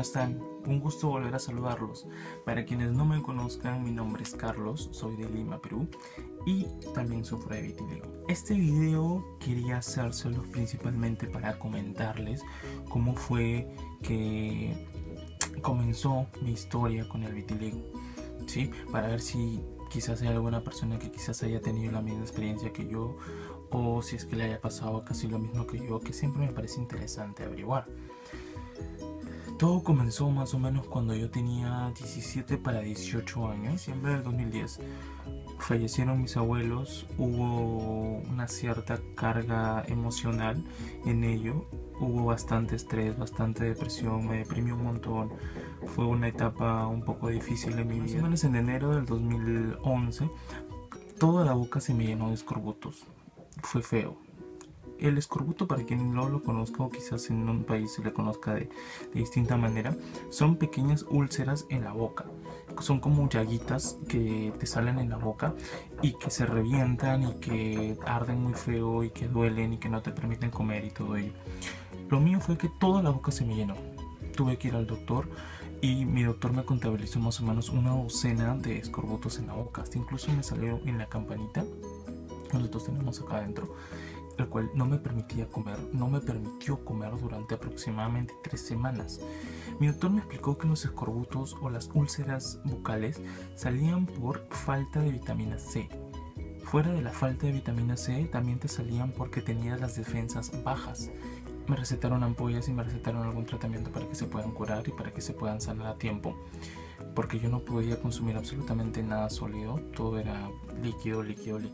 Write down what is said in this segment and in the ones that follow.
están? Un gusto volver a saludarlos. Para quienes no me conozcan, mi nombre es Carlos, soy de Lima, Perú, y también sufro de vitiligo. Este video quería hacérselo principalmente para comentarles cómo fue que comenzó mi historia con el vitiligo, ¿sí? Para ver si quizás hay alguna persona que quizás haya tenido la misma experiencia que yo, o si es que le haya pasado casi lo mismo que yo, que siempre me parece interesante averiguar. Todo comenzó más o menos cuando yo tenía 17 para 18 años, diciembre del 2010. Fallecieron mis abuelos, hubo una cierta carga emocional en ello, hubo bastante estrés, bastante depresión, me deprimí un montón. Fue una etapa un poco difícil en mi vida. Más o menos en enero del 2011, toda la boca se me llenó de escorbutos. Fue feo. El escorbuto, para quien no lo conozca o quizás en un país se le conozca de distinta manera, son pequeñas úlceras en la boca. Son como llaguitas que te salen en la boca y que se revientan y que arden muy feo y que duelen y que no te permiten comer y todo ello. Lo mío fue que toda la boca se me llenó. Tuve que ir al doctor y mi doctor me contabilizó más o menos una docena de escorbutos en la boca. Hasta incluso me salió en la campanita que nosotros tenemos acá adentro, el cual no me permitía comer, no me permitió comer durante aproximadamente 3 semanas. Mi doctor me explicó que los escorbutos o las úlceras bucales salían por falta de vitamina C. Fuera de la falta de vitamina C, también te salían porque tenías las defensas bajas. Me recetaron ampollas y me recetaron algún tratamiento para que se puedan curar y para que se puedan sanar a tiempo, porque yo no podía consumir absolutamente nada sólido, todo era líquido.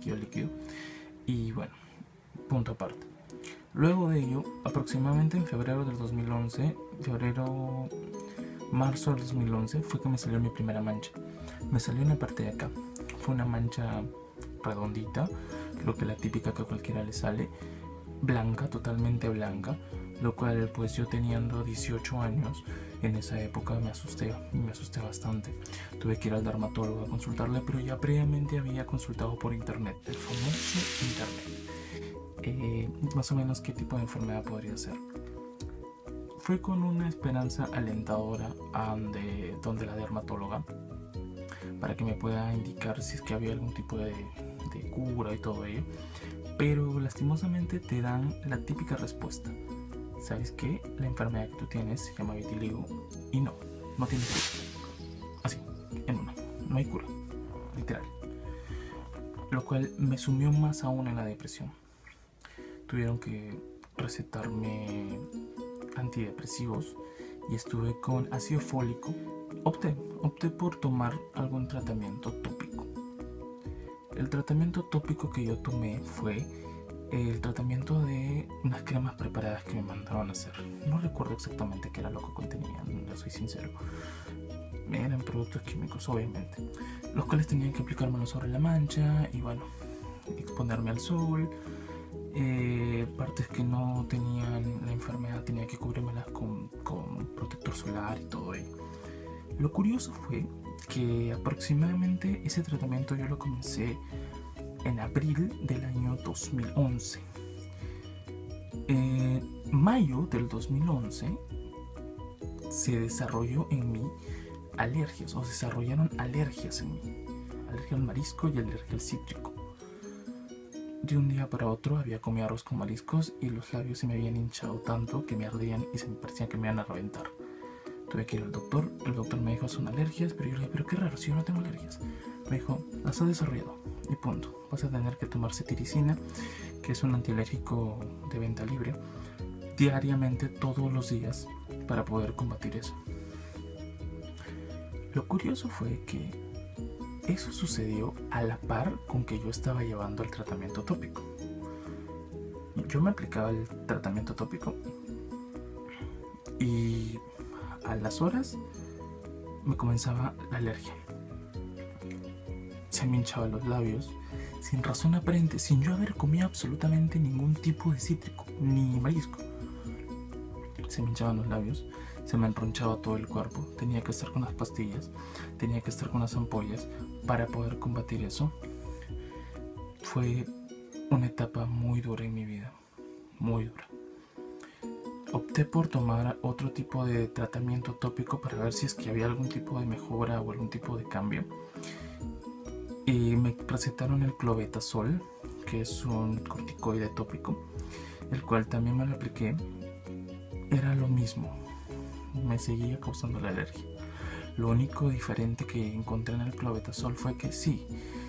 Y bueno, punto aparte. Luego de ello, aproximadamente en febrero del 2011, marzo del 2011, fue que me salió mi primera mancha. Me salió en la parte de acá. Fue una mancha redondita, lo que la típica que a cualquiera le sale, blanca, totalmente blanca, lo cual pues yo teniendo 18 años en esa época me asusté bastante. Tuve que ir al dermatólogo a consultarle, pero ya previamente había consultado por internet, el famoso internet. Más o menos qué tipo de enfermedad podría ser. Fui con una esperanza alentadora a donde la dermatóloga para que me pueda indicar si es que había algún tipo de cura y todo ello, pero lastimosamente te dan la típica respuesta: ¿sabes qué? La enfermedad que tú tienes se llama vitiligo y no tienes cura. Así, en una, no hay cura, literal. Lo cual me sumió más aún en la depresión. Tuvieron que recetarme antidepresivos y estuve con ácido fólico. Opté por tomar algún tratamiento tópico. El tratamiento tópico que yo tomé fue el tratamiento de unas cremas preparadas que me mandaron a hacer. No recuerdo exactamente qué era lo que contenían, no soy sincero. Eran productos químicos, obviamente, los cuales tenían que aplicármelo sobre la mancha y bueno, exponerme al sol. Partes que no tenían la enfermedad tenía que cubrírmelas con protector solar y todo ello. Lo curioso fue que aproximadamente ese tratamiento yo lo comencé en abril del año 2011. En mayo del 2011 se desarrolló en mí alergias, o se desarrollaron alergias en mí. Alergia al marisco y alergia al cítrico. De un día para otro había comido arroz con mariscos y los labios se me habían hinchado tanto que me ardían y se me parecía que me iban a reventar. Tuve que ir al doctor, el doctor me dijo: son alergias, pero yo le dije: pero qué raro, si yo no tengo alergias. Me dijo: las has desarrollado y punto, vas a tener que tomar cetiricina, que es un antialérgico de venta libre, diariamente todos los días para poder combatir eso. Lo curioso fue que eso sucedió a la par con que yo estaba llevando el tratamiento tópico. Yo me aplicaba el tratamiento tópico y a las horas me comenzaba la alergia. Se me hinchaban los labios sin razón aparente, sin yo haber comido absolutamente ningún tipo de cítrico ni marisco. Se me hinchaban los labios, se me enronchaba todo el cuerpo, tenía que estar con las pastillas, tenía que estar con las ampollas para poder combatir eso. Fue una etapa muy dura en mi vida, muy dura. opté por tomar otro tipo de tratamiento tópico para ver si es que había algún tipo de mejora o algún tipo de cambio. Y me recetaron el clobetasol, que es un corticoide tópico, el cual también me lo apliqué. Era lo mismo, me seguía causando la alergia. Lo único diferente que encontré en el clobetasol fue que sí,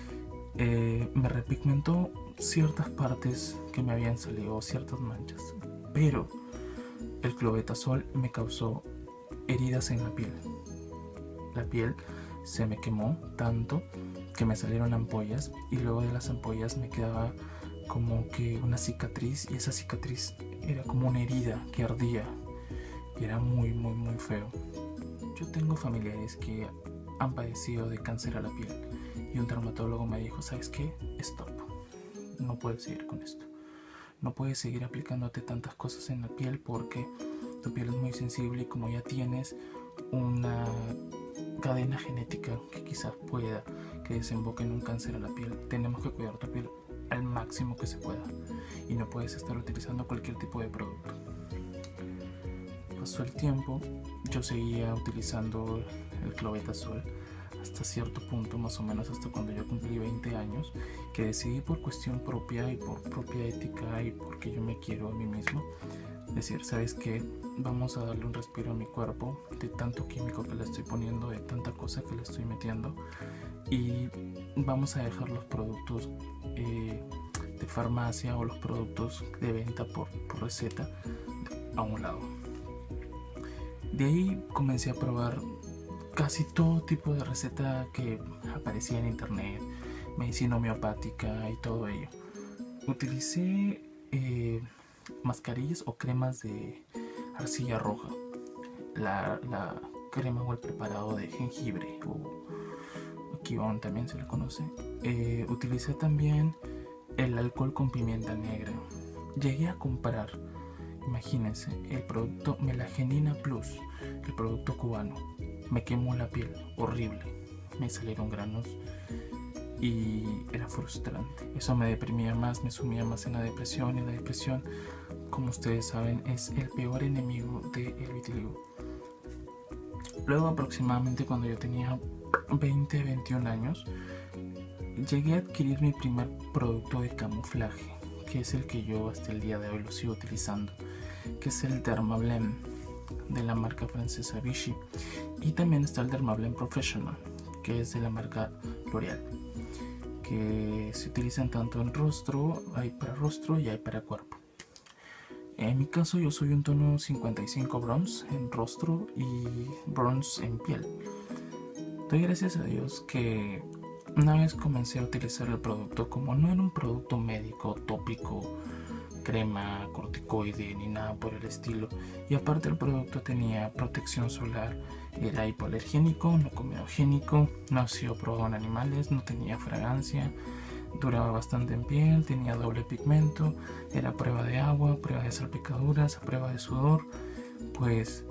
me repigmentó ciertas partes que me habían salido, ciertas manchas, pero el clobetasol me causó heridas en la piel. La piel se me quemó tanto que me salieron ampollas, y luego de las ampollas me quedaba como que una cicatriz, y esa cicatriz era como una herida que ardía y era muy feo. Yo tengo familiares que han padecido de cáncer a la piel y un dermatólogo me dijo: ¿sabes qué? Stop, no puedes seguir con esto, no puedes seguir aplicándote tantas cosas en la piel porque tu piel es muy sensible, y como ya tienes una cadena genética que quizás pueda que desemboque en un cáncer a la piel, tenemos que cuidar tu piel al máximo que se pueda y no puedes estar utilizando cualquier tipo de producto. Pasó el tiempo, yo seguía utilizando el clobetasol hasta cierto punto, más o menos hasta cuando yo cumplí 20 años, que decidí por cuestión propia y por propia ética y porque yo me quiero a mí mismo, decir: ¿sabes qué? Vamos a darle un respiro a mi cuerpo de tanto químico que le estoy poniendo, de tanta cosa que le estoy metiendo, y vamos a dejar los productos de farmacia o los productos de venta por receta a un lado. De ahí comencé a probar casi todo tipo de receta que aparecía en internet, medicina homeopática y todo ello. Utilicé mascarillas o cremas de arcilla roja, la crema o el preparado de jengibre o quibón también se le conoce. Utilicé también el alcohol con pimienta negra. Llegué a comprar, imagínense, el producto Melagenina Plus, el producto cubano. Me quemó la piel, horrible, me salieron granos y era frustrante. Eso me deprimía más, me sumía más en la depresión, y la depresión, como ustedes saben, es el peor enemigo del vitiligo. Luego, aproximadamente cuando yo tenía 21 años, llegué a adquirir mi primer producto de camuflaje, que es el que yo hasta el día de hoy lo sigo utilizando, que es el Dermablend de la marca francesa Vichy, y también está el Dermablend Professional, que es de la marca L'Oréal, que se utilizan tanto en rostro, hay para rostro y hay para cuerpo. En mi caso, yo soy un tono 55 bronze en rostro y bronze en piel. Doy gracias a Dios que una vez comencé a utilizar el producto, como no era un producto médico, tópico, crema, corticoide ni nada por el estilo, y aparte el producto tenía protección solar, era hipoalergénico, no comedogénico, no ha sido probado en animales, no tenía fragancia, duraba bastante en piel, tenía doble pigmento, era prueba de agua, prueba de salpicaduras, prueba de sudor, pues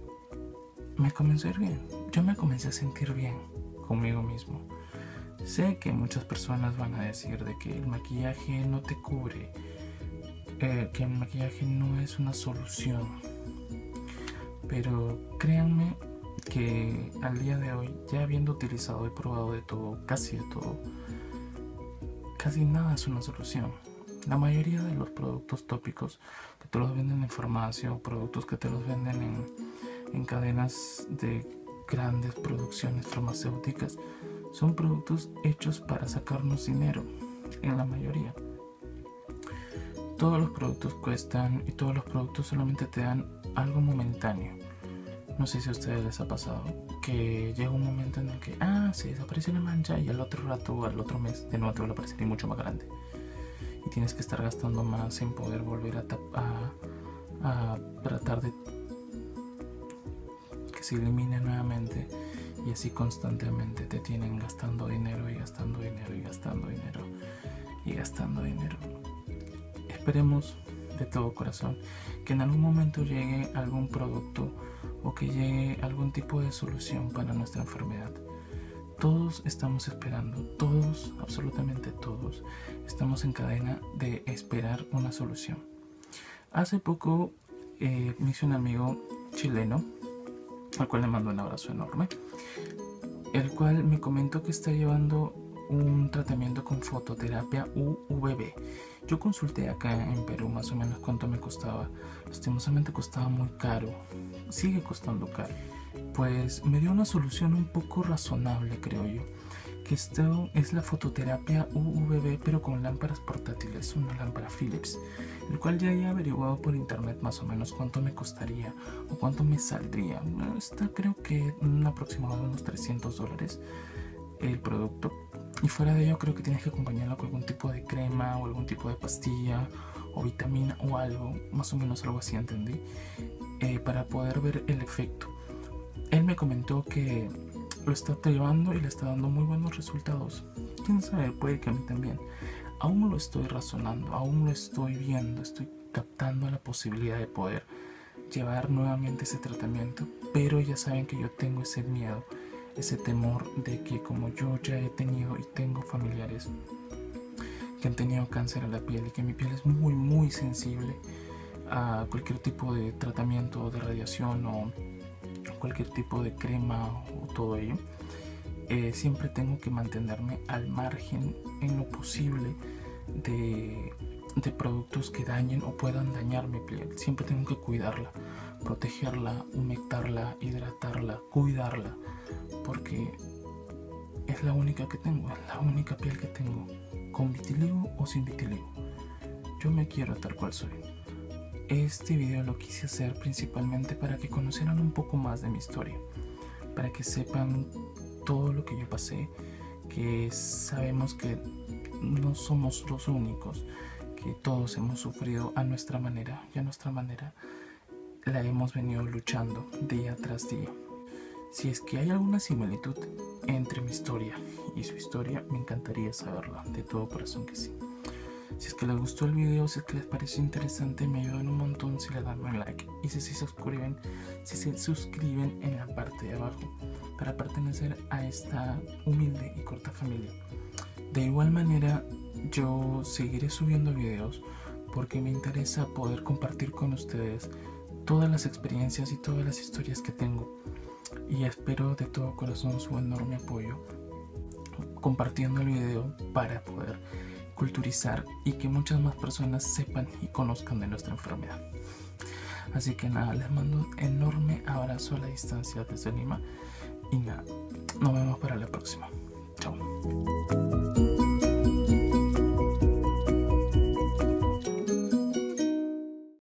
me comenzó a ir bien. Yo me comencé a sentir bien conmigo mismo. Sé que muchas personas van a decir de que el maquillaje no te cubre, que el maquillaje no es una solución, pero créanme que al día de hoy, ya habiendo utilizado y probado de todo, casi de todo, casi nada es una solución. La mayoría de los productos tópicos que te los venden en farmacia, o productos que te los venden en cadenas de grandes producciones farmacéuticas, son productos hechos para sacarnos dinero, en la mayoría. Todos los productos cuestan y todos los productos solamente te dan algo momentáneo. No sé si a ustedes les ha pasado que llega un momento en el que se desaparece la mancha, y al otro rato o al otro mes de nuevo te vuelve a aparecer y mucho más grande, y tienes que estar gastando más en poder volver a tratar de que se elimine nuevamente, y así constantemente te tienen gastando dinero y gastando dinero y gastando dinero y gastando dinero. Esperemos de todo corazón que en algún momento llegue algún producto o que llegue algún tipo de solución para nuestra enfermedad. Todos estamos esperando, todos, absolutamente todos, estamos en cadena de esperar una solución. Hace poco me hizo un amigo chileno, al cual le mando un abrazo enorme, el cual me comentó que está llevando un tratamiento con fototerapia UVB. Yo consulté acá en Perú más o menos cuánto me costaba. Lastimosamente costaba muy caro, sigue costando caro. Pues me dio una solución un poco razonable, creo yo, que esto es la fototerapia UVB pero con lámparas portátiles, una lámpara Philips, el cual ya he averiguado por internet más o menos cuánto me costaría o cuánto me saldría. Está creo que un aproximado de unos $300 el producto, y fuera de ello creo que tienes que acompañarlo con algún tipo de crema o algún tipo de pastilla o vitamina o algo, más o menos algo así entendí, para poder ver el efecto. Él me comentó que lo está llevando y le está dando muy buenos resultados. Quién sabe, puede que a mí también. Aún lo estoy razonando, aún lo estoy viendo, estoy captando la posibilidad de poder llevar nuevamente ese tratamiento, pero ya saben que yo tengo ese miedo, ese temor de que como yo ya he tenido y tengo familiares que han tenido cáncer a la piel y que mi piel es muy sensible a cualquier tipo de tratamiento de radiación o cualquier tipo de crema o todo ello, siempre tengo que mantenerme al margen en lo posible de productos que dañen o puedan dañar mi piel. Siempre tengo que cuidarla, protegerla, humectarla, hidratarla, cuidarla, porque es la única que tengo, es la única piel que tengo, con vitiligo o sin vitiligo. Yo me quiero tal cual soy. Este video lo quise hacer principalmente para que conocieran un poco más de mi historia, para que sepan todo lo que yo pasé, que sabemos que no somos los únicos, que todos hemos sufrido a nuestra manera, y a nuestra manera la hemos venido luchando día tras día. Si es que hay alguna similitud entre mi historia y su historia, me encantaría saberla, de todo corazón que sí. Si es que les gustó el video, si es que les pareció interesante, me ayudan un montón si le dan un like y si se suscriben en la parte de abajo para pertenecer a esta humilde y corta familia. De igual manera, yo seguiré subiendo videos porque me interesa poder compartir con ustedes todas las experiencias y todas las historias que tengo, y espero de todo corazón su enorme apoyo compartiendo el video para poder culturizar y que muchas más personas sepan y conozcan de nuestra enfermedad. Así que nada, les mando un enorme abrazo a la distancia desde Lima y nada, nos vemos para la próxima. Chao.